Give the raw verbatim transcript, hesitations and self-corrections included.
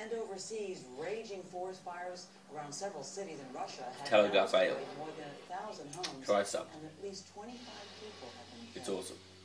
and overseas, raging forest fires around several cities in Russia have Telegraph destroyed ale. more than a thousand homes, Try some. and at least twenty-five people have been killed. It's awesome.